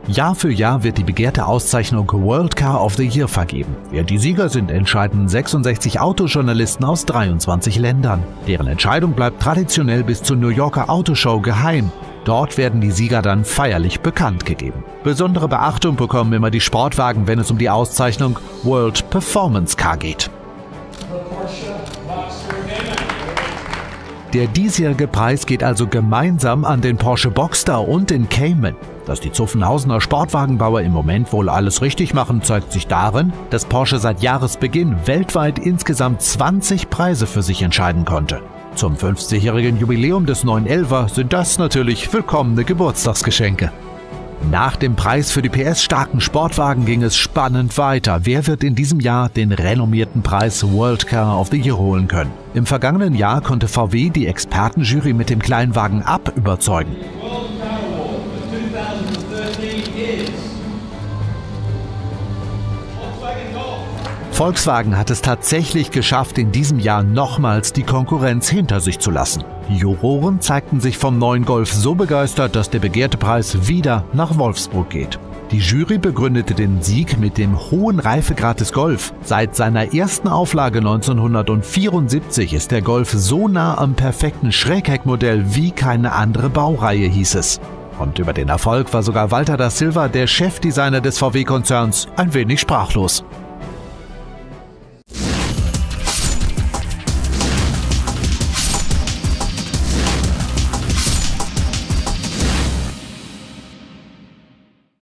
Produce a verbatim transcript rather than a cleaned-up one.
Jahr für Jahr wird die begehrte Auszeichnung World Car of the Year vergeben. Wer die Sieger sind, entscheiden sechsundsechzig Autojournalisten aus dreiundzwanzig Ländern. Deren Entscheidung bleibt traditionell bis zur New Yorker Autoshow geheim. Dort werden die Sieger dann feierlich bekannt gegeben. Besondere Beachtung bekommen immer die Sportwagen, wenn es um die Auszeichnung World Performance Car geht. Der diesjährige Preis geht also gemeinsam an den Porsche Boxster und den Cayman. Dass die Zuffenhausener Sportwagenbauer im Moment wohl alles richtig machen, zeigt sich darin, dass Porsche seit Jahresbeginn weltweit insgesamt zwanzig Preise für sich entscheiden konnte. Zum fünfzigjährigen Jubiläum des neun elfer sind das natürlich willkommene Geburtstagsgeschenke. Nach dem Preis für die P S-starken Sportwagen ging es spannend weiter. Wer wird in diesem Jahr den renommierten Preis World Car of the Year holen können? Im vergangenen Jahr konnte V W die Expertenjury mit dem Kleinwagen Up überzeugen. Volkswagen hat es tatsächlich geschafft, in diesem Jahr nochmals die Konkurrenz hinter sich zu lassen. Die Juroren zeigten sich vom neuen Golf so begeistert, dass der begehrte Preis wieder nach Wolfsburg geht. Die Jury begründete den Sieg mit dem hohen Reifegrad des Golf. Seit seiner ersten Auflage neunzehnhundertvierundsiebzig ist der Golf so nah am perfekten Schrägheckmodell wie keine andere Baureihe, hieß es. Und über den Erfolg war sogar Walter da Silva, der Chefdesigner des V W-Konzerns, ein wenig sprachlos.